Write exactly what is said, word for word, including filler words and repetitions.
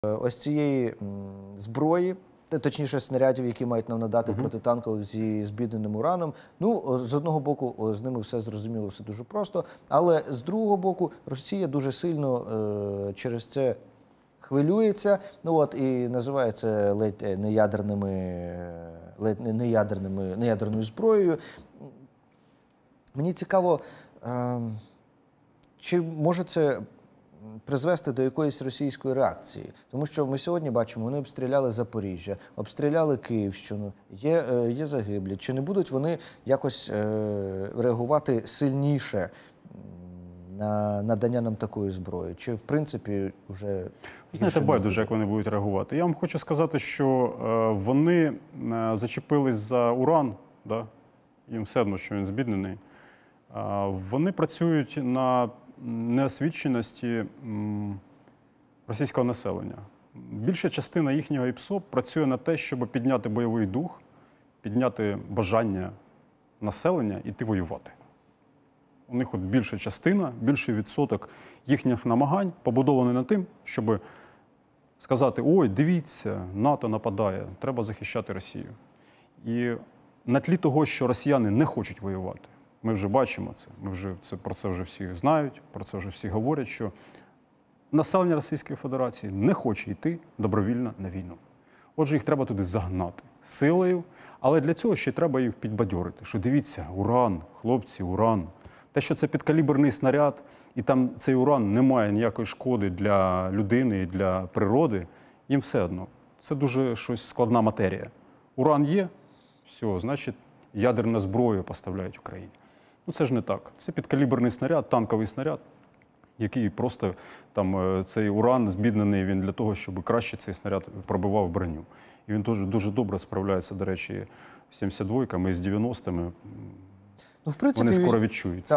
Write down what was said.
Ось цієї зброї, точніше снарядів, які мають нам надати, uh-huh. протитанкових зі збідненим ураном. Ну, з одного боку, з ними все зрозуміло, все дуже просто, але з другого боку, Росія дуже сильно е, через це хвилюється, ну от, і називає це ледь не ядерними, ледь не ядерними, не ядерною зброєю. Мені цікаво, е, чи може це призвести до якоїсь російської реакції. Тому що ми сьогодні бачимо, вони обстріляли Запоріжжя, обстріляли Київщину, є, е, є загиблі. Чи не будуть вони якось е, реагувати сильніше на надання нам такої зброї? Чи, в принципі, вже... Знаєте, байдуже, як вони будуть реагувати. Я вам хочу сказати, що е, вони е, зачепились за уран, да? Їм все одно, що він збіднений. Е, вони працюють на неосвіченості російського населення. Більша частина їхнього ІПСО працює на те, щоб підняти бойовий дух, підняти бажання населення йти воювати. У них от більша частина, більший відсоток їхніх намагань побудований на тим, щоб сказати: ой, дивіться, НАТО нападає, треба захищати Росію. І на тлі того, що росіяни не хочуть воювати, ми вже бачимо це, ми вже це, про це вже всі знають, про це вже всі говорять, що населення Російської Федерації не хоче йти добровільно на війну. Отже, їх треба туди загнати силою, але для цього ще треба їх підбадьорити, що дивіться, уран, хлопці, уран. Те, що це підкаліберний снаряд, і там цей уран не має ніякої шкоди для людини і для природи, їм все одно. Це дуже щось складна матерія. Уран є, все, значить, ядерну зброю поставляють Україні. Ну це ж не так. Це підкаліберний снаряд, танковий снаряд, який просто, там, цей уран збіднений він для того, щоб краще цей снаряд пробивав броню. І він дуже, дуже добре справляється, до речі, з сімдесят двойками і з дев'яностими. Ну, в принципі, вони скоро відчують.